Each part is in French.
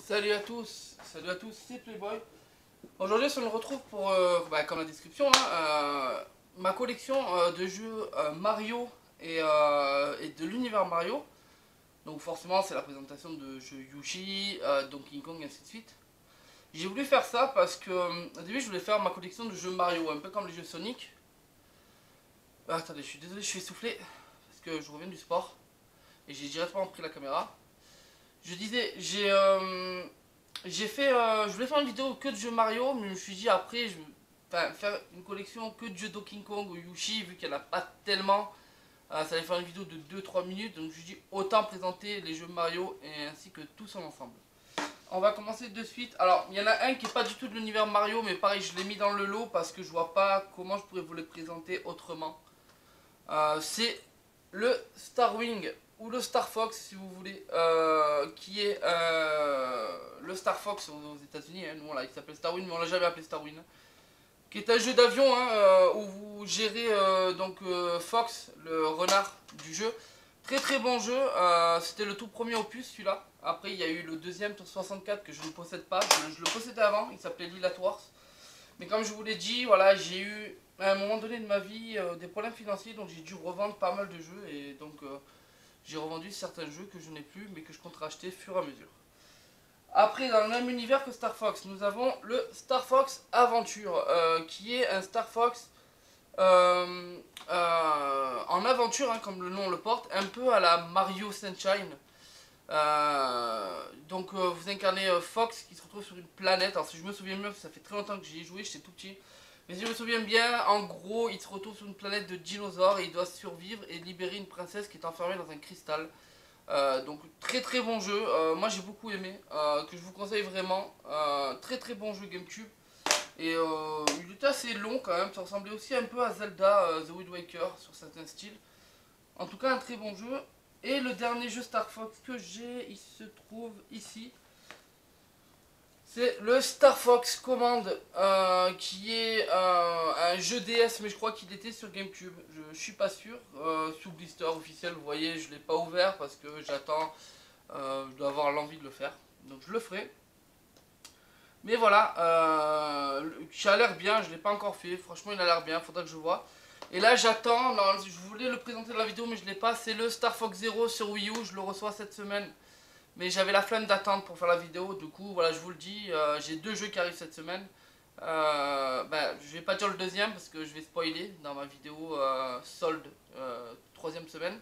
Salut à tous, c'est Playboy. Aujourd'hui, on se retrouve pour, comme la description, ma collection de jeux Mario et de l'univers Mario. Donc forcément, c'est la présentation de jeux Yoshi, Donkey Kong, et ainsi de suite. J'ai voulu faire ça parce que au début, je voulais faire ma collection de jeux Mario, un peu comme les jeux Sonic. Attendez, je suis désolé, je suis essoufflé parce que je reviens du sport et j'ai directement pris la caméra. Je disais, je voulais faire une vidéo que de jeux Mario, mais je me suis dit après, faire une collection que de jeux Donkey Kong ou Yoshi, vu qu'il n'y en a pas tellement, ça allait faire une vidéo de 2-3 minutes, donc je me suis dit autant présenter les jeux Mario et ainsi que tous en ensemble. On va commencer de suite. Alors, il y en a un qui n'est pas du tout de l'univers Mario, mais pareil, je l'ai mis dans le lot parce que je vois pas comment je pourrais vous le présenter autrement. C'est le Starwing ou le Star Fox si vous voulez, qui est le Star Fox aux États-Unis. Nous il s'appelle Starwing, mais on l'a jamais appelé Starwing. Qui est un jeu d'avion où vous gérez Fox, le renard du jeu. Très très bon jeu. C'était le tout premier opus celui-là. Après il y a eu le deuxième sur 64 que je ne possède pas. Je le possédais avant, il s'appelait Lila Wars. Mais comme je vous l'ai dit, voilà, j'ai eu à un moment donné de ma vie des problèmes financiers, donc j'ai dû revendre pas mal de jeux et donc j'ai revendu certains jeux que je n'ai plus mais que je compte racheter au fur et à mesure. Après, dans le même univers que Star Fox, nous avons le Star Fox Aventure qui est un Star Fox en aventure, comme le nom le porte, un peu à la Mario Sunshine. Vous incarnez Fox qui se retrouve sur une planète. Alors si je me souviens bien, ça fait très longtemps que j'y ai joué, j'étais tout petit. Mais si je me souviens bien, en gros, il se retrouve sur une planète de dinosaures et il doit survivre et libérer une princesse qui est enfermée dans un cristal. Donc très très bon jeu, moi j'ai beaucoup aimé, que je vous conseille vraiment. Très très bon jeu GameCube. Et il était assez long quand même, ça ressemblait aussi un peu à Zelda The Wind Waker sur certains styles. En tout cas un très bon jeu. Et le dernier jeu Star Fox que j'ai, il se trouve ici. C'est le Star Fox Command, qui est un jeu DS, mais je crois qu'il était sur GameCube. Je suis pas sûr. Sous blister officiel, vous voyez, je l'ai pas ouvert parce que j'attends. Je dois avoir l'envie de le faire, donc je le ferai. Mais voilà, ça a l'air bien, je l'ai pas encore fait. Franchement, il a l'air bien, faudra que je vois. Et là, j'attends. Je voulais le présenter dans la vidéo, mais je l'ai pas. C'est le Star Fox Zero sur Wii U. Je le reçois cette semaine. Mais j'avais la flemme d'attendre pour faire la vidéo, du coup voilà, je vous le dis, j'ai deux jeux qui arrivent cette semaine. Je vais pas dire le deuxième parce que je vais spoiler dans ma vidéo solde troisième semaine.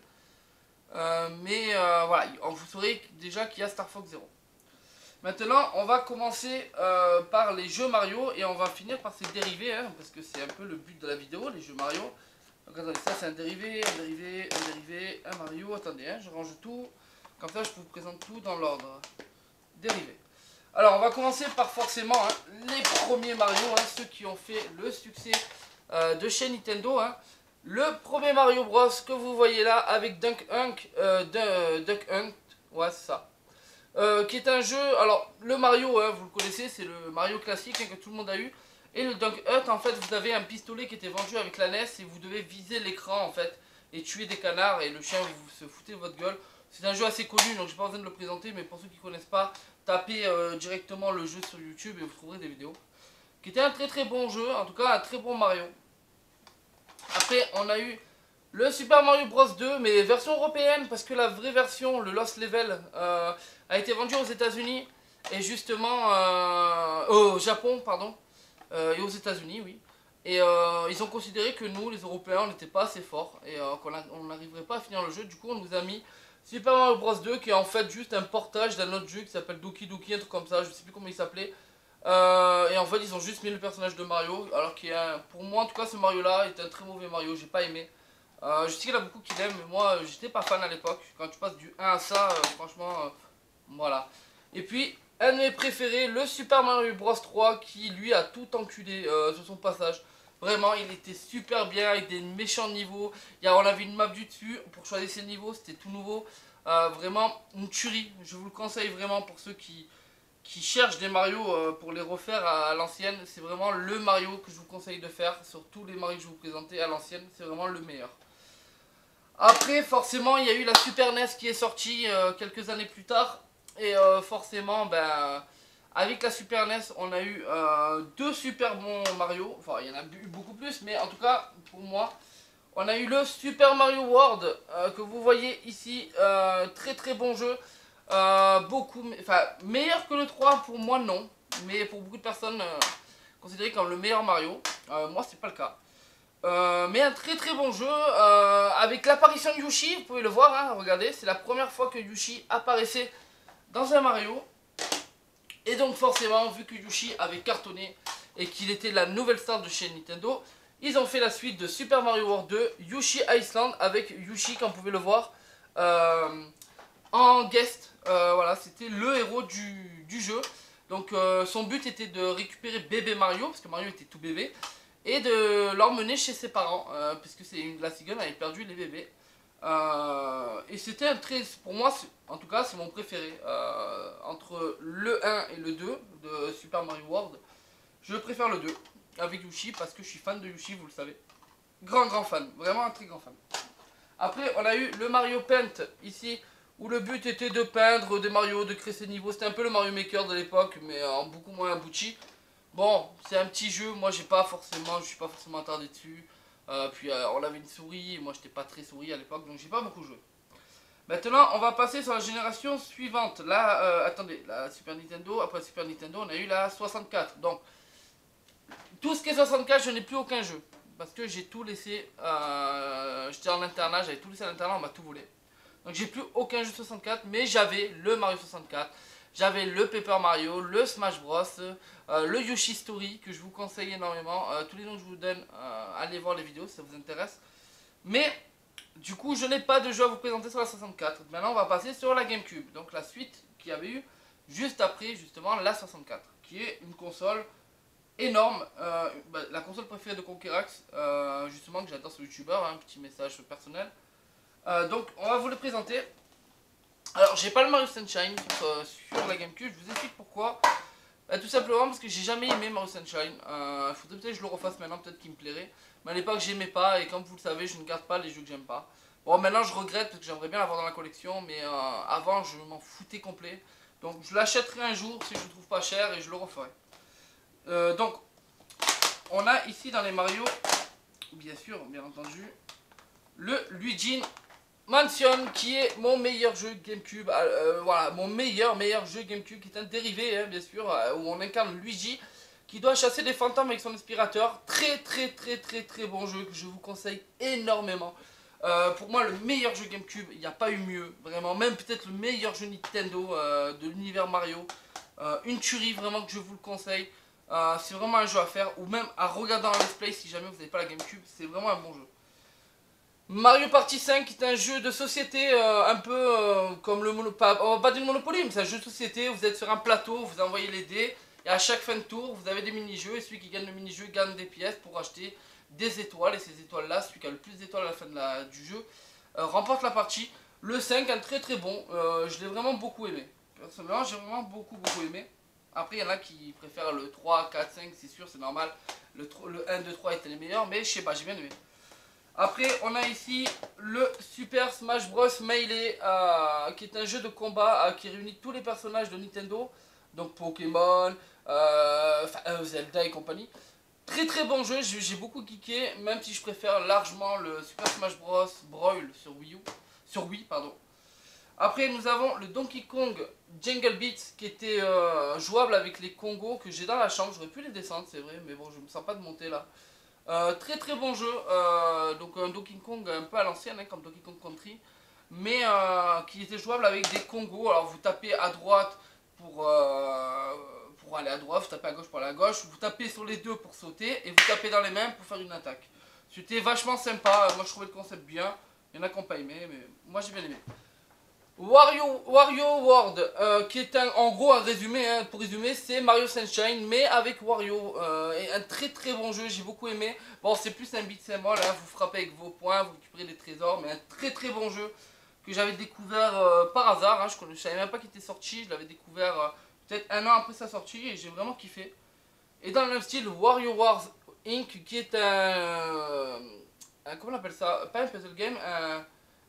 Voilà, vous saurez déjà qu'il y a Star Fox Zero. Maintenant on va commencer par les jeux Mario et on va finir par ses dérivés, parce que c'est un peu le but de la vidéo, les jeux Mario. Donc attendez, ça c'est un dérivé, un Mario, attendez, je range tout. Comme ça, je vous présente tout dans l'ordre. Dérivé. Alors, on va commencer par forcément les premiers Mario, ceux qui ont fait le succès de chez Nintendo. Le premier Mario Bros que vous voyez là avec Duck Hunt, ouais c'est ça. Qui est un jeu, alors le Mario, vous le connaissez, c'est le Mario classique que tout le monde a eu. Et le Duck Hunt, en fait, vous avez un pistolet qui était vendu avec la NES et vous devez viser l'écran en fait et tuer des canards et le chien vous se foutez de votre gueule. C'est un jeu assez connu, donc j'ai pas besoin de le présenter, mais pour ceux qui ne connaissent pas, tapez directement le jeu sur YouTube et vous trouverez des vidéos. Qui était un très très bon jeu, en tout cas un très bon Mario. Après, on a eu le Super Mario Bros 2, mais version européenne, parce que la vraie version, le Lost Level, a été vendu aux États-Unis et justement au Japon, pardon, et aux États-Unis, oui. Et ils ont considéré que nous, les Européens, on n'était pas assez forts et qu'on n'arriverait pas à finir le jeu. Du coup, on nous a mis Super Mario Bros 2 qui est en fait juste un portage d'un autre jeu qui s'appelle Doki Doki, un truc comme ça, je sais plus comment il s'appelait. Et en fait ils ont juste mis le personnage de Mario, alors qu'il y a pour moi en tout cas ce Mario là est un très mauvais Mario, j'ai pas aimé. Je sais qu'il y en a beaucoup qui l'aiment, mais moi j'étais pas fan à l'époque. Quand tu passes du 1 à ça, franchement, voilà. Et puis un de mes préférés, le Super Mario Bros 3 qui lui a tout enculé sur son passage. Vraiment, il était super bien avec des méchants niveaux. On avait une map du dessus pour choisir ses niveaux, c'était tout nouveau. Vraiment une tuerie. Je vous le conseille vraiment pour ceux qui cherchent des Mario pour les refaire à l'ancienne. C'est vraiment le Mario que je vous conseille de faire. Sur tous les Mario que je vous présentais à l'ancienne, c'est vraiment le meilleur. Après, forcément, il y a eu la Super NES qui est sortie quelques années plus tard. Et forcément, ben, avec la Super NES, on a eu deux super bons Mario. Enfin, il y en a eu beaucoup plus, mais en tout cas, pour moi, on a eu le Super Mario World que vous voyez ici. Très très bon jeu. Beaucoup, enfin, meilleur que le 3 pour moi, non. Mais pour beaucoup de personnes, considéré comme le meilleur Mario. Moi, c'est pas le cas. Mais un très très bon jeu avec l'apparition de Yoshi, vous pouvez le voir, hein, regardez, c'est la première fois que Yoshi apparaissait dans un Mario. Et donc forcément, vu que Yoshi avait cartonné et qu'il était la nouvelle star de chez Nintendo, ils ont fait la suite de Super Mario World 2, Yoshi Island, avec Yoshi, comme vous pouvez le voir, en guest. Voilà, c'était le héros du jeu. Donc son but était de récupérer bébé Mario, parce que Mario était tout bébé, et de l'emmener chez ses parents, puisque la cigale avait perdu les bébés. Et c'était un très, pour moi, en tout cas, c'est mon préféré. Entre le 1 et le 2 de Super Mario World, je préfère le 2 avec Yoshi parce que je suis fan de Yoshi, vous le savez. Grand fan, vraiment un très grand fan. Après, on a eu le Mario Paint ici, où le but était de peindre des Mario, de créer ses niveaux. C'était un peu le Mario Maker de l'époque, mais en beaucoup moins abouti. Bon, c'est un petit jeu, moi je suis pas forcément attardé dessus. Puis on avait une souris, moi j'étais pas très souris à l'époque, donc j'ai pas beaucoup joué. Maintenant, on va passer sur la génération suivante. Là, attendez, la Super Nintendo, après la Super Nintendo, on a eu la 64. Donc, tout ce qui est 64, je n'ai plus aucun jeu. Parce que j'ai tout laissé, j'étais en internat, j'avais tout laissé à l'internat, on m'a tout volé. Donc j'ai plus aucun jeu 64, mais j'avais le Mario 64, j'avais le Paper Mario, le Smash Bros, le Yoshi Story, que je vous conseille énormément. Tous les noms que je vous donne, allez voir les vidéos si ça vous intéresse. Mais, du coup, je n'ai pas de jeu à vous présenter sur la 64. Maintenant, on va passer sur la GameCube. Donc la suite qu'il y avait eu juste après, justement, la 64. Qui est une console énorme. La console préférée de Conquerax, justement, que j'adore ce youtubeur, un petit message personnel. Donc, on va vous le présenter. Alors, j'ai pas le Mario Sunshine sur la GameCube, je vous explique pourquoi. Tout simplement parce que j'ai jamais aimé Mario Sunshine. Il faudrait peut-être que je le refasse maintenant, peut-être qu'il me plairait. Mais à l'époque, j'aimais pas, et comme vous le savez, je ne garde pas les jeux que j'aime pas. Bon, maintenant, je regrette parce que j'aimerais bien l'avoir dans la collection, mais avant, je m'en foutais complet. Donc, je l'achèterai un jour si je le trouve pas cher et je le referai. Donc, on a ici dans les Mario, bien sûr, bien entendu, le Luigi Mansion, qui est mon meilleur jeu GameCube. Voilà, mon meilleur jeu GameCube, qui est un dérivé, hein, bien sûr, où on incarne Luigi qui doit chasser des fantômes avec son aspirateur. Très bon jeu que je vous conseille énormément. Pour moi, le meilleur jeu GameCube, il n'y a pas eu mieux, vraiment. Même peut-être le meilleur jeu Nintendo de l'univers Mario. Une tuerie, vraiment, que je vous le conseille. C'est vraiment un jeu à faire, ou même à regarder en let's play si jamais vous n'avez pas la GameCube. C'est vraiment un bon jeu. Mario Party 5 est un jeu de société un peu comme le Monopoly, pas du Monopoly, mais c'est un jeu de société. Vous êtes sur un plateau, vous envoyez les dés, et à chaque fin de tour, vous avez des mini-jeux, et celui qui gagne le mini-jeu gagne des pièces pour acheter des étoiles, et ces étoiles-là, celui qui a le plus d'étoiles à la fin du jeu, remporte la partie. Le 5, un très bon, je l'ai vraiment beaucoup aimé. Personnellement, j'ai vraiment beaucoup aimé. Après, il y en a qui préfèrent le 3, 4, 5, c'est sûr, c'est normal. Le 1, 2, 3 étaient les meilleurs, mais je sais pas, j'ai bien aimé. Après, on a ici le Super Smash Bros Melee, qui est un jeu de combat qui réunit tous les personnages de Nintendo, donc Pokémon, Zelda et compagnie. Très bon jeu, j'ai beaucoup geeké, même si je préfère largement le Super Smash Bros Brawl sur Wii, pardon. Après, nous avons le Donkey Kong Jungle Beat, qui était jouable avec les Congos que j'ai dans la chambre. J'aurais pu les descendre, c'est vrai, mais bon, je me sens pas de monter là. Très bon jeu, donc un Donkey Kong un peu à l'ancienne, hein, comme Donkey Kong Country, mais qui était jouable avec des Congos. Alors vous tapez à droite pour aller à droite, vous tapez à gauche pour aller à gauche, vous tapez sur les deux pour sauter, et vous tapez dans les mains pour faire une attaque. C'était vachement sympa, moi je trouvais le concept bien, il y en a qui n'ont pas aimé, mais moi j'ai bien aimé. Wario World, qui est en gros un résumé, hein, pour résumer, c'est Mario Sunshine, mais avec Wario. Et un très bon jeu, j'ai beaucoup aimé. Bon, c'est plus un beat'em all, hein, vous frappez avec vos poings, vous récupérez des trésors, mais un très bon jeu que j'avais découvert par hasard. Hein, je savais même pas qu'il était sorti, je l'avais découvert peut-être un an après sa sortie et j'ai vraiment kiffé. Et dans le même style, Wario Wars Inc., qui est comment on appelle ça? Pas un puzzle game, un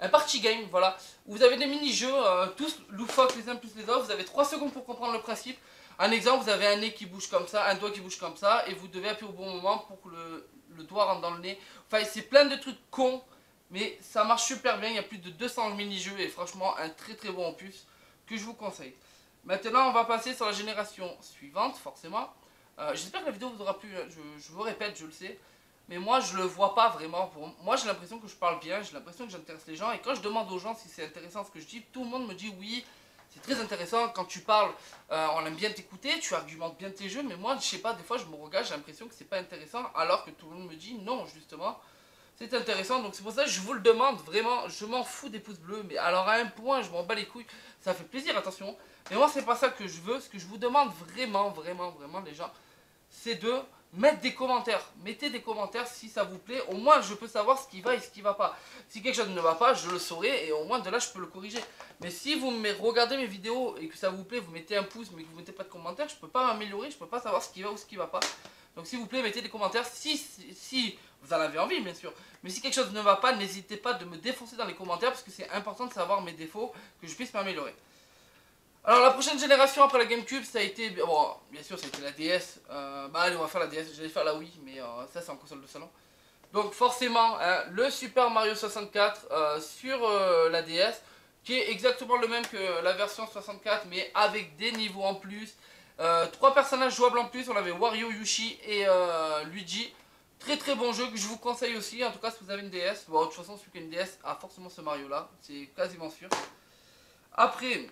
un party game, voilà, où vous avez des mini-jeux, tous loufoques les uns plus les autres, vous avez 3 secondes pour comprendre le principe. Un exemple, vous avez un nez qui bouge comme ça, un doigt qui bouge comme ça, et vous devez appuyer au bon moment pour que le doigt rentre dans le nez. Enfin, c'est plein de trucs cons, mais ça marche super bien, il y a plus de 200 mini-jeux, et franchement, un très très bon opus que je vous conseille. Maintenant, on va passer sur la génération suivante, forcément. J'espère que la vidéo vous aura plu, je vous répète, je le sais. Mais moi, je le vois pas vraiment. Moi, j'ai l'impression que je parle bien, j'ai l'impression que j'intéresse les gens. Et quand je demande aux gens si c'est intéressant ce que je dis, tout le monde me dit oui, c'est très intéressant. Quand tu parles, on aime bien t'écouter, tu argumentes bien tes jeux. Mais moi, je sais pas, des fois, je me regarde, j'ai l'impression que c'est pas intéressant. Alors que tout le monde me dit non, justement, c'est intéressant. Donc, c'est pour ça que je vous le demande, vraiment. Je m'en fous des pouces bleus. Mais alors, à un point, je m'en bats les couilles. Ça fait plaisir, attention. Mais moi, c'est pas ça que je veux. Ce que je vous demande vraiment, vraiment, vraiment, les gens, c'est de mettre des commentaires. Mettez des commentaires si ça vous plaît. Au moins, je peux savoir ce qui va et ce qui va pas. Si quelque chose ne va pas, je le saurai et au moins de là, je peux le corriger. Mais si vous regardez mes vidéos et que ça vous plaît, vous mettez un pouce mais que vous mettez pas de commentaires, je peux pas m'améliorer, je peux pas savoir ce qui va ou ce qui va pas. Donc s'il vous plaît, mettez des commentaires si vous en avez envie, bien sûr. Mais si quelque chose ne va pas, n'hésitez pas de me défoncer dans les commentaires parce que c'est important de savoir mes défauts, que je puisse m'améliorer. Alors la prochaine génération après la GameCube, ça a été, bon, bien sûr ça a été la DS, bah allez on va faire la DS, j'allais faire la Wii, mais ça c'est en console de salon. Donc forcément, hein, le Super Mario 64 sur la DS, qui est exactement le même que la version 64, mais avec des niveaux en plus. 3 personnages jouables en plus, on avait Wario, Yoshi et Luigi. Très très bon jeu que je vous conseille aussi, en tout cas si vous avez une DS. Bon, de toute façon celui qui a une DS a forcément ce Mario là, c'est quasiment sûr. Après...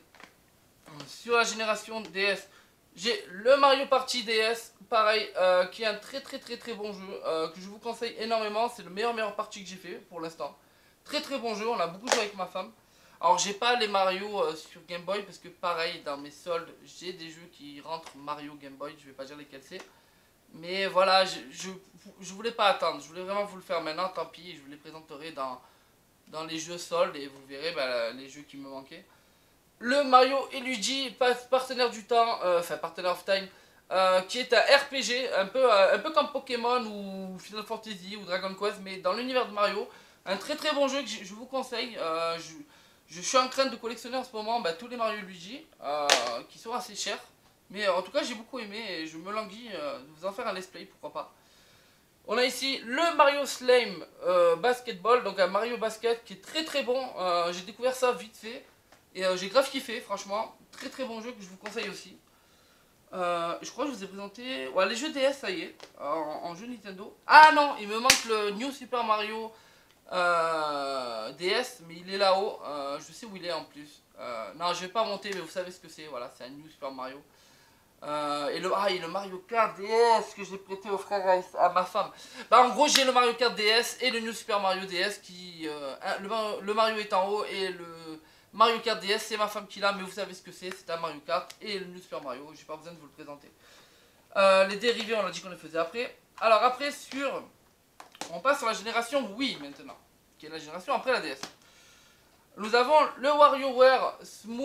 Sur la génération DS, j'ai le Mario Party DS, pareil, qui est un très très très très bon jeu, que je vous conseille énormément. C'est le meilleur party que j'ai fait pour l'instant. Très très bon jeu, on a beaucoup joué avec ma femme. Alors j'ai pas les Mario sur Game Boy parce que pareil, dans mes soldes, j'ai des jeux qui rentrent Mario Game Boy, je vais pas dire lesquels c'est. Mais voilà, je voulais pas attendre, je voulais vraiment vous le faire maintenant, tant pis, je vous les présenterai dans les jeux soldes et vous verrez bah, les jeux qui me manquaient. Le Mario et Luigi, partenaire du temps, enfin partenaire of time, qui est un RPG, un peu comme Pokémon ou Final Fantasy ou Dragon Quest, mais dans l'univers de Mario. Un très très bon jeu que je vous conseille. Je suis en train de collectionner en ce moment bah, tous les Mario et Luigi, qui sont assez chers. Mais en tout cas j'ai beaucoup aimé et je me languis de vous en faire un let's play, pourquoi pas. On a ici le Mario Slime Basketball, donc un Mario Basket qui est très très bon. J'ai découvert ça vite fait. Et j'ai grave kiffé, franchement. Très très bon jeu que je vous conseille aussi. Je crois que je vous ai présenté... Ouais, les jeux DS, ça y est. En jeu Nintendo. Ah non, il me manque le New Super Mario DS, mais il est là-haut. Je sais où il est en plus. Non, je vais pas monter, mais vous savez ce que c'est. Voilà, c'est un New Super Mario. Et le Mario Kart DS que j'ai prêté au frère à ma femme. Bah en gros j'ai le Mario Kart DS et le New Super Mario DS qui... le Mario est en haut et le... Mario Kart DS, c'est ma femme qui l'a, mais vous savez ce que c'est un Mario Kart et le New Super Mario, j'ai pas besoin de vous le présenter. Les dérivés, on a dit qu'on les faisait après. Alors après, on passe sur la génération Wii maintenant, qui est la génération après la DS. Nous avons le WarioWare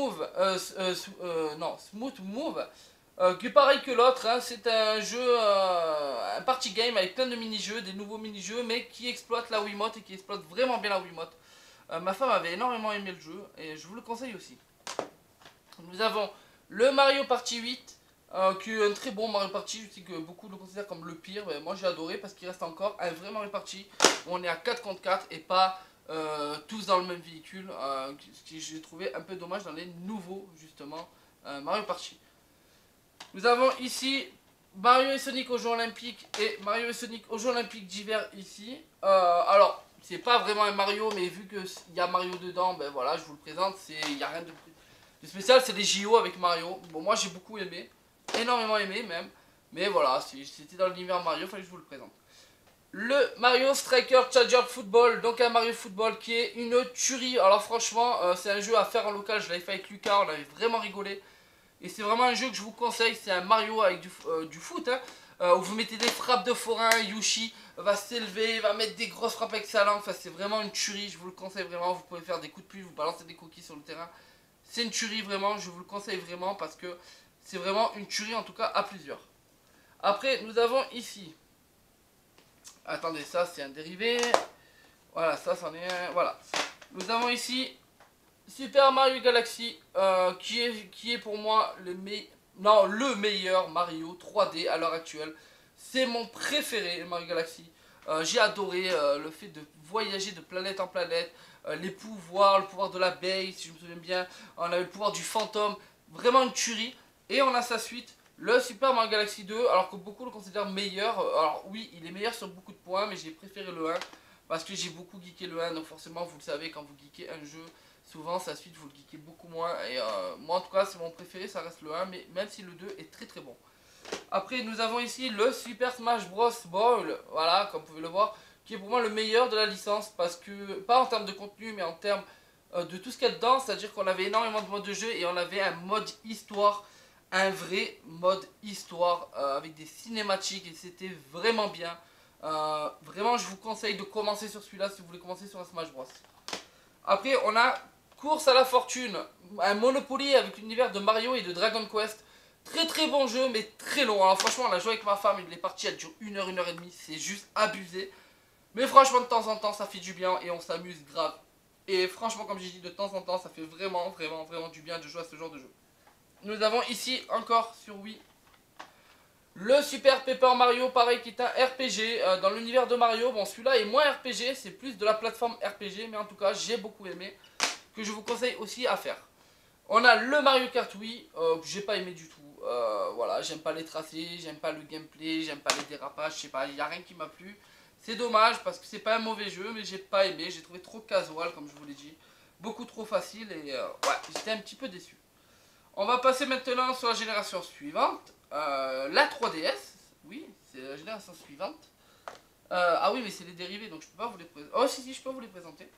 Smooth Move, qui est pareil que l'autre, hein. C'est un jeu, un party game avec plein de mini-jeux, des nouveaux mini-jeux, mais qui exploite la Wiimote et qui exploite vraiment bien la Wiimote. Ma femme avait énormément aimé le jeu et je vous le conseille aussi. Nous avons le Mario Party 8, qui est un très bon Mario Party. Je sais que beaucoup le considèrent comme le pire, mais moi j'ai adoré parce qu'il reste encore un vrai Mario Party où on est à 4 contre 4 et pas tous dans le même véhicule, ce que j'ai trouvé un peu dommage dans les nouveaux justement Mario Party. Nous avons ici Mario et Sonic aux Jeux Olympiques et Mario et Sonic aux Jeux Olympiques d'hiver ici. Alors, c'est pas vraiment un Mario, mais vu qu'il y a Mario dedans, ben voilà, je vous le présente. Il n'y a rien de spécial, c'est des JO avec Mario. Bon, moi j'ai beaucoup aimé, énormément aimé même. Mais voilà, c'était dans l'univers Mario, il fallait que je vous le présente. Le Mario Striker Charger Football, donc un Mario Football qui est une tuerie. Alors franchement, c'est un jeu à faire en local, je l'avais fait avec Lucas, on avait vraiment rigolé. Et c'est vraiment un jeu que je vous conseille, c'est un Mario avec du foot, hein, où vous mettez des frappes de forain, Yoshi va s'élever, va mettre des grosses frappes avec sa langue, enfin c'est vraiment une tuerie, je vous le conseille vraiment, vous pouvez faire des coups de pluie, vous balancez des coquilles sur le terrain. C'est une tuerie vraiment, je vous le conseille vraiment parce que c'est vraiment une tuerie en tout cas à plusieurs. Après nous avons ici, attendez ça c'est un dérivé, voilà ça c'en est un, voilà. Nous avons ici Super Mario Galaxy, qui est pour moi le meilleur Mario 3D à l'heure actuelle. C'est mon préféré, Mario Galaxy. J'ai adoré le fait de voyager de planète en planète, les pouvoirs, le pouvoir de l'abeille, si je me souviens bien, on avait le pouvoir du fantôme, vraiment une tuerie. Et on a sa suite, le Super Mario Galaxy 2, alors que beaucoup le considèrent meilleur. Alors oui, il est meilleur sur beaucoup de points, mais j'ai préféré le 1, parce que j'ai beaucoup geeké le 1, donc forcément vous le savez, quand vous geekez un jeu, souvent sa suite vous le geekez beaucoup moins. Et moi en tout cas c'est mon préféré, ça reste le 1, mais même si le 2 est très très bon. Après nous avons ici le Super Smash Bros Brawl, voilà comme vous pouvez le voir, qui est pour moi le meilleur de la licence, parce que, pas en termes de contenu, mais en termes de tout ce qu'il y a dedans, c'est à dire qu'on avait énormément de modes de jeu et on avait un mode histoire, un vrai mode histoire avec des cinématiques, et c'était vraiment bien. Vraiment je vous conseille de commencer sur celui-là si vous voulez commencer sur un Smash Bros. Après on a Course à la fortune, un Monopoly avec l'univers de Mario et de Dragon Quest. Très très bon jeu, mais très long. Alors franchement on a joué avec ma femme, les parties elles durent 1 heure et demie, c'est juste abusé. Mais franchement de temps en temps ça fait du bien et on s'amuse grave. Et franchement comme j'ai dit, de temps en temps ça fait vraiment du bien de jouer à ce genre de jeu. Nous avons ici encore sur Wii le Super Paper Mario, pareil, qui est un RPG dans l'univers de Mario. Bon, celui-là est moins RPG, c'est plus de la plateforme RPG, mais en tout cas, j'ai beaucoup aimé, que je vous conseille aussi à faire. On a le Mario Kart Wii, que j'ai pas aimé du tout. Voilà, j'aime pas les tracés, j'aime pas le gameplay, j'aime pas les dérapages, je sais pas, il n'y a rien qui m'a plu. C'est dommage parce que c'est pas un mauvais jeu, mais j'ai pas aimé, j'ai trouvé trop casual, comme je vous l'ai dit. Beaucoup trop facile et ouais, j'étais un petit peu déçu. On va passer maintenant sur la génération suivante, la 3DS. Oui, c'est la génération suivante. Ah oui, mais c'est les dérivés, donc je peux pas vous les présenter. Oh si, je peux vous les présenter.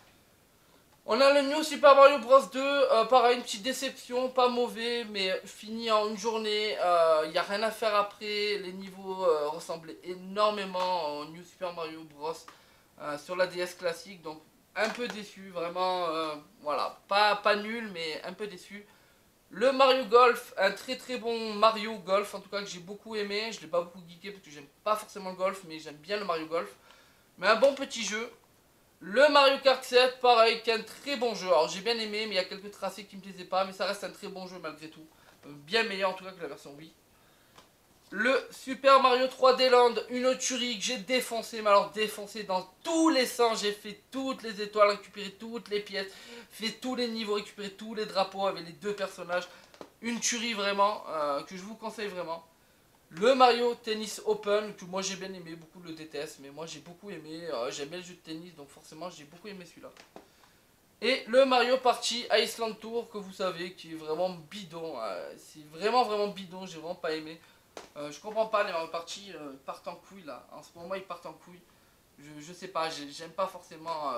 On a le New Super Mario Bros 2, pareil, une petite déception, pas mauvais, mais fini en une journée. Il n'y a rien à faire après, les niveaux ressemblaient énormément au New Super Mario Bros sur la DS classique, donc un peu déçu, vraiment, voilà, pas nul, mais un peu déçu. Le Mario Golf, un très très bon Mario Golf, en tout cas que j'ai beaucoup aimé. Je l'ai pas beaucoup geeké parce que j'aime pas forcément le golf, mais j'aime bien le Mario Golf. Mais un bon petit jeu. Le Mario Kart 7, pareil, qui est un très bon jeu. Alors j'ai bien aimé, mais il y a quelques tracés qui me plaisaient pas, mais ça reste un très bon jeu malgré tout. Bien meilleur en tout cas que la version Wii. Le Super Mario 3D Land, une tuerie que j'ai défoncé, mais alors défoncé dans tous les sens. J'ai fait toutes les étoiles, récupéré toutes les pièces, fait tous les niveaux, récupéré tous les drapeaux avec les deux personnages. Une tuerie vraiment, que je vous conseille vraiment. Le Mario Tennis Open, que moi j'ai bien aimé, beaucoup le détestent, mais moi j'ai beaucoup aimé, j'aime bien le jeu de tennis, donc forcément j'ai beaucoup aimé celui-là. Et le Mario Party Iceland Tour, que vous savez, qui est vraiment bidon, c'est vraiment bidon, j'ai vraiment pas aimé. Je comprends pas, les Mario Party partent en couille là, en ce moment ils partent en couille. Je sais pas, j'aime pas forcément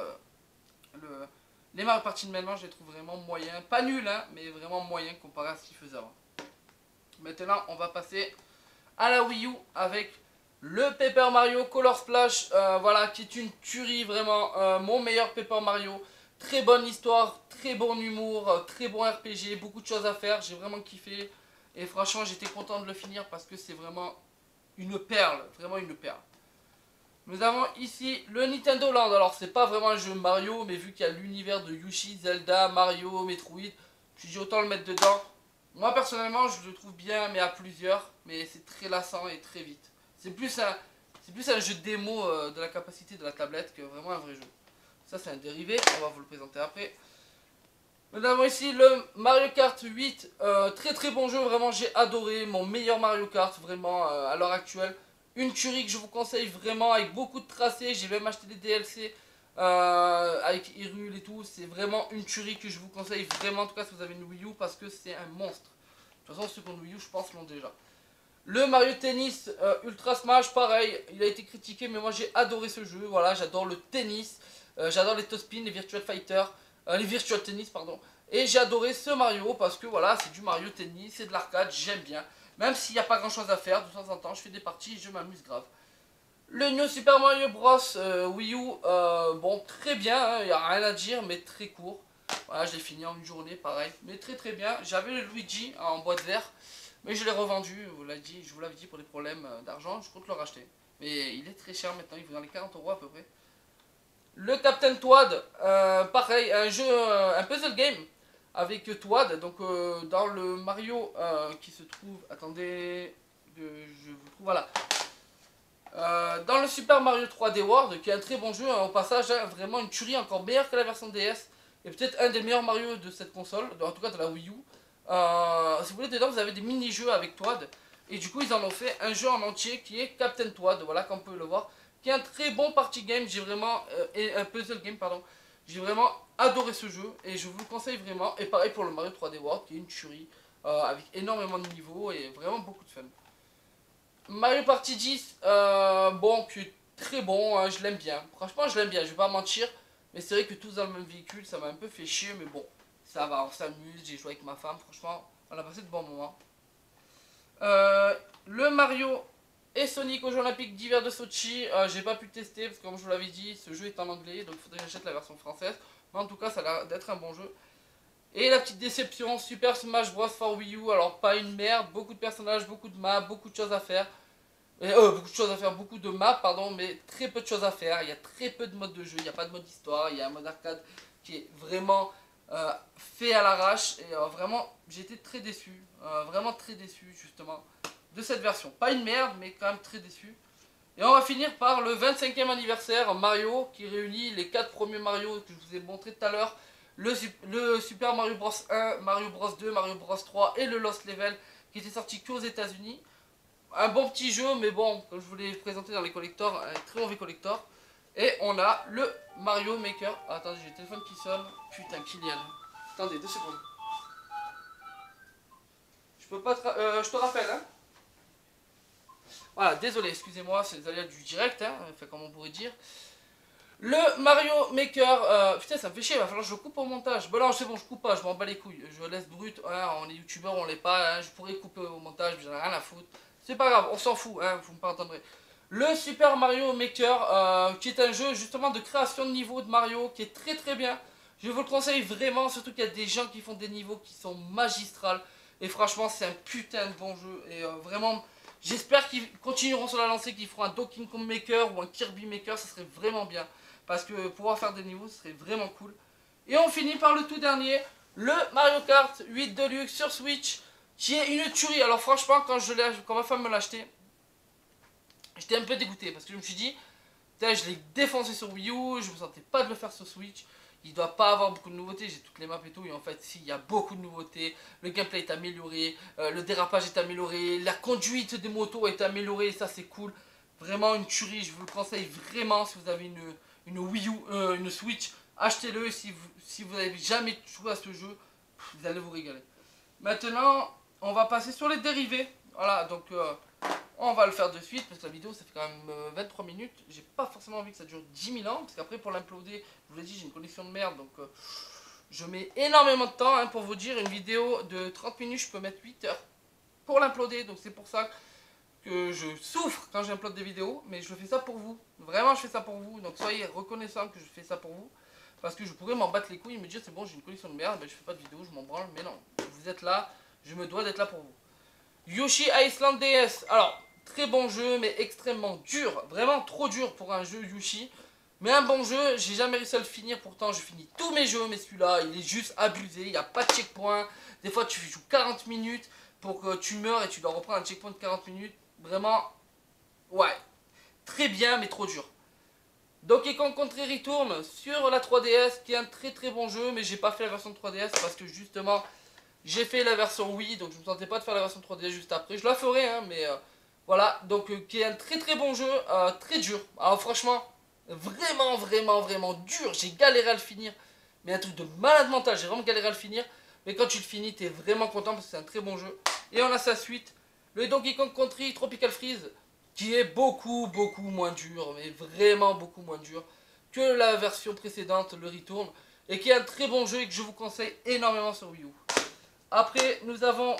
les Mario Party de maintenant, je les trouve vraiment moyens, pas nuls hein, mais vraiment moyens comparé à ce qu'ils faisaient avant. Maintenant on va passer à la Wii U avec le Paper Mario Color Splash, voilà, qui est une tuerie vraiment, mon meilleur Paper Mario. Très bonne histoire, très bon humour, très bon RPG, beaucoup de choses à faire, j'ai vraiment kiffé. Et franchement j'étais content de le finir parce que c'est vraiment une perle, vraiment une perle. Nous avons ici le Nintendo Land, alors c'est pas vraiment un jeu Mario, mais vu qu'il y a l'univers de Yoshi, Zelda, Mario, Metroid, je dis autant le mettre dedans. Moi personnellement je le trouve bien mais à plusieurs, mais c'est très lassant et très vite. C'est plus un jeu de démo de la capacité de la tablette que vraiment un vrai jeu. Ça c'est un dérivé, on va vous le présenter après. Nous avons ici le Mario Kart 8, très très bon jeu, vraiment j'ai adoré, mon meilleur Mario Kart vraiment à l'heure actuelle. Une tuerie que je vous conseille vraiment avec beaucoup de tracés, j'ai même acheté des DLC avec Hyrule et tout, c'est vraiment une tuerie que je vous conseille vraiment en tout cas si vous avez une Wii U parce que c'est un monstre. De toute façon ceux qui ont une Wii U je pense l'ont déjà. Le Mario Tennis Ultra Smash, pareil, il a été critiqué mais moi j'ai adoré ce jeu, voilà, j'adore le tennis, j'adore les top spin, les Virtual Fighters, les Virtual Tennis pardon, et j'ai adoré ce Mario parce que voilà, c'est du Mario Tennis, c'est de l'arcade, j'aime bien, même s'il n'y a pas grand chose à faire, de temps en temps je fais des parties et je m'amuse grave. Le New Super Mario Bros Wii U, bon très bien, il n'y a rien à dire mais très court, voilà, je l'ai fini en une journée pareil, mais très très bien. J'avais le Luigi en boîte vert. Mais je l'ai revendu, je vous l'avais dit, pour des problèmes d'argent, je compte le racheter. Mais il est très cher maintenant, il vaut dans les 40 € à peu près. le Captain Toad, pareil, un jeu, un puzzle game avec Toad. Donc dans le Mario qui se trouve, attendez, je vous trouve, voilà. Dans le Super Mario 3D World, qui est un très bon jeu, hein, au passage, hein, vraiment une tuerie, encore meilleure que la version DS, et peut-être un des meilleurs Mario de cette console, en tout cas de la Wii U. Si vous voulez, dedans vous avez des mini-jeux avec Toad, et du coup ils en ont fait un jeu en entier qui est Captain Toad, voilà, comme vous pouvez le voir, qui est un très bon party game, j'ai vraiment, et un puzzle game, pardon, j'ai vraiment adoré ce jeu, et je vous le conseille vraiment, et pareil pour le Mario 3D World, qui est une tuerie, avec énormément de niveaux, et vraiment beaucoup de fun. Mario Party 10, bon, qui est très bon, hein, je l'aime bien. Franchement, je l'aime bien, je vais pas mentir. Mais c'est vrai que tous dans le même véhicule, ça m'a un peu fait chier, mais bon, ça va, on s'amuse, j'ai joué avec ma femme, franchement, on a passé de bons moments. Le Mario et Sonic aux Jeux Olympiques d'hiver de Sochi, j'ai pas pu tester parce que comme je vous l'avais dit, ce jeu est en anglais, donc il faudrait que j'achète la version française. Mais en tout cas, ça a l'air d'être un bon jeu. Et la petite déception, Super Smash Bros for Wii U, alors pas une merde, beaucoup de personnages, beaucoup de maps, beaucoup de choses à faire. Beaucoup de choses à faire, beaucoup de maps, pardon, mais très peu de choses à faire. Il y a très peu de modes de jeu, il n'y a pas de mode histoire, il y a un mode arcade qui est vraiment fait à l'arrache. Et vraiment, j'ai été très déçu, vraiment très déçu justement de cette version. Pas une merde, mais quand même très déçu. Et on va finir par le 25e anniversaire Mario qui réunit les 4 premiers Mario que je vous ai montré tout à l'heure. Le Super Mario Bros 1, Mario Bros 2, Mario Bros 3 et le Lost Level qui était sorti qu'aux États-Unis. Un bon petit jeu, mais bon, comme je vous l'ai présenté dans les collectors, un très mauvais collector. Et on a le Mario Maker. Ah, attendez, j'ai le téléphone qui sonne. Putain, Kylian. Attendez, 2 secondes. Je peux pas je te rappelle, hein. Voilà, désolé, excusez-moi, c'est les aléas du direct, hein, enfin, comme on pourrait dire. Le Mario Maker, putain, ça me fait chier, il va falloir que je coupe au montage. Bon, non, c'est bon, je coupe pas, je m'en bats les couilles. Je laisse brut, hein, on est youtubeur, on l'est pas, hein, je pourrais couper au montage, j'en ai rien à foutre. C'est pas grave, on s'en fout, hein, vous me pardonnerez. Le Super Mario Maker, qui est un jeu justement de création de niveau de Mario, qui est très très bien. Je vous le conseille vraiment, surtout qu'il y a des gens qui font des niveaux qui sont magistrales. Et franchement, c'est un putain de bon jeu. Et vraiment, j'espère qu'ils continueront sur la lancée, qu'ils feront un Donkey Kong Maker ou un Kirby Maker, ça serait vraiment bien. Parce que pouvoir faire des niveaux, ce serait vraiment cool. Et on finit par le tout dernier, le Mario Kart 8 Deluxe sur Switch, qui est une tuerie. Alors franchement, quand ma femme me l'a acheté, j'étais un peu dégoûté parce que je me suis dit, je l'ai défoncé sur Wii U, je me sentais pas de le faire sur Switch. Il doit pas avoir beaucoup de nouveautés, j'ai toutes les maps et tout, et en fait si, il y a beaucoup de nouveautés, le gameplay est amélioré, le dérapage est amélioré, la conduite des motos est améliorée, et ça c'est cool. Vraiment une tuerie, je vous le conseille vraiment si vous avez une Wii U, une Switch, achetez-le si vous n'avez jamais joué à ce jeu, vous allez vous régaler. Maintenant, on va passer sur les dérivés, voilà, donc on va le faire de suite parce que la vidéo ça fait quand même 23 minutes. J'ai pas forcément envie que ça dure 10 000 ans parce qu'après pour l'imploder, je vous l'ai dit, j'ai une connexion de merde donc je mets énormément de temps, hein, pour vous dire. Une vidéo de 30 minutes, je peux mettre 8 heures pour l'imploder, donc c'est pour ça que je souffre quand j'implode des vidéos, mais je fais ça pour vous. Vraiment, je fais ça pour vous, donc soyez reconnaissants que je fais ça pour vous. Parce que je pourrais m'en battre les couilles et me dire c'est bon, j'ai une connexion de merde, ben, je fais pas de vidéo, je m'en branle, mais non, vous êtes là, je me dois d'être là pour vous. Yoshi Island DS, alors très bon jeu mais extrêmement dur, vraiment trop dur pour un jeu Yoshi. Mais un bon jeu, j'ai jamais réussi à le finir, pourtant je finis tous mes jeux, mais celui-là il est juste abusé, il n'y a pas de checkpoint. Des fois tu joues 40 minutes pour que tu meurs et tu dois reprendre un checkpoint de 40 minutes. Vraiment, ouais, très bien mais trop dur. Donkey Kong Country Return sur la 3DS qui est un très très bon jeu, mais j'ai pas fait la version de 3DS parce que justement j'ai fait la version Wii, donc je me sentais pas de faire la version 3DS juste après. Je la ferai, hein, mais voilà. Donc qui est un très très bon jeu, très dur. Alors franchement, vraiment vraiment vraiment dur. J'ai galéré à le finir, mais un truc de malade mental. J'ai vraiment galéré à le finir. Mais quand tu le finis, t'es vraiment content parce que c'est un très bon jeu. Et on a sa suite, le Donkey Kong Country Tropical Freeze, qui est beaucoup beaucoup moins dur, mais vraiment beaucoup moins dur que la version précédente, le Return. Et qui est un très bon jeu et que je vous conseille énormément sur Wii U. Après, nous avons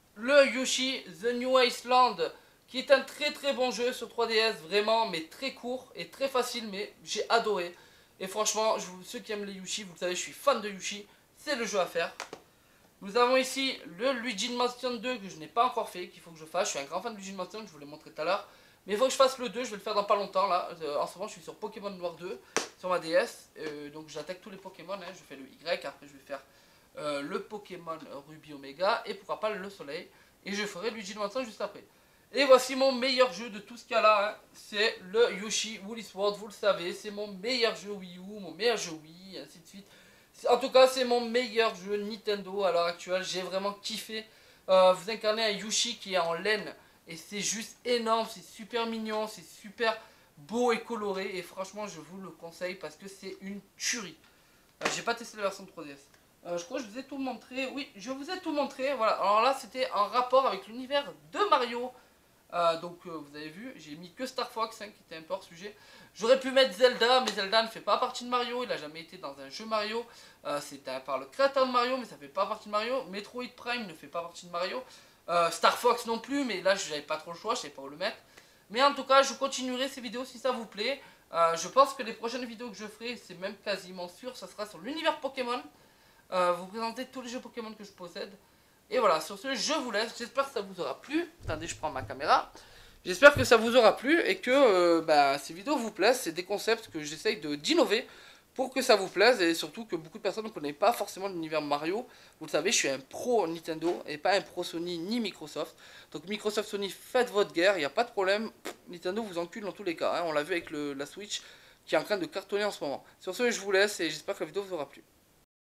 le Yoshi The New Iceland, qui est un très très bon jeu sur 3DS, vraiment, mais très court et très facile, mais j'ai adoré. Et franchement, ceux qui aiment les Yoshi, vous le savez, je suis fan de Yoshi, c'est le jeu à faire. Nous avons ici le Luigi Mansion 2 que je n'ai pas encore fait, qu'il faut que je fasse. Je suis un grand fan de Luigi Mansion, je vous l'ai montré tout à l'heure. Mais il faut que je fasse le 2, je vais le faire dans pas longtemps là. En ce moment je suis sur Pokémon Noir 2 sur ma DS. Donc j'attaque tous les Pokémon, hein. Je fais le Y, après je vais faire le Pokémon Ruby Omega et pourquoi pas le Soleil. Et je ferai Luigi Mansion juste après. Et voici mon meilleur jeu de tout ce qu'il y a là, hein. C'est le Yoshi Woolly Sword, vous le savez, c'est mon meilleur jeu Wii U, mon meilleur jeu Wii, ainsi de suite. En tout cas, c'est mon meilleur jeu Nintendo à l'heure actuelle, j'ai vraiment kiffé. Vous incarnez un Yoshi qui est en laine, et c'est juste énorme, c'est super mignon, c'est super beau et coloré, et franchement, je vous le conseille parce que c'est une tuerie. J'ai pas testé la version 3DS. Je crois que je vous ai tout montré, oui, je vous ai tout montré, voilà. Alors là, c'était en rapport avec l'univers de Mario. Vous avez vu, j'ai mis que Star Fox, hein, qui était un peu hors sujet. J'aurais pu mettre Zelda, mais Zelda ne fait pas partie de Mario, il a jamais été dans un jeu Mario. C'est par le créateur de Mario, mais ça fait pas partie de Mario. Metroid Prime ne fait pas partie de Mario. Star Fox non plus, mais là j'avais pas trop le choix, je savais pas où le mettre. Mais en tout cas, je continuerai ces vidéos si ça vous plaît. Je pense que les prochaines vidéos que je ferai, c'est même quasiment sûr, ça sera sur l'univers Pokémon. Vous présenter tous les jeux Pokémon que je possède. Et voilà, sur ce, je vous laisse. J'espère que ça vous aura plu. Attendez, je prends ma caméra. J'espère que ça vous aura plu et que ces vidéos vous plaisent. C'est des concepts que j'essaye d'innover pour que ça vous plaise et surtout que beaucoup de personnes ne connaissent pas forcément l'univers Mario. Vous le savez, je suis un pro Nintendo et pas un pro Sony ni Microsoft. Donc Microsoft, Sony, faites votre guerre, il n'y a pas de problème. Nintendo vous encule dans tous les cas, hein. On l'a vu avec la Switch qui est en train de cartonner en ce moment. Sur ce, je vous laisse et j'espère que la vidéo vous aura plu.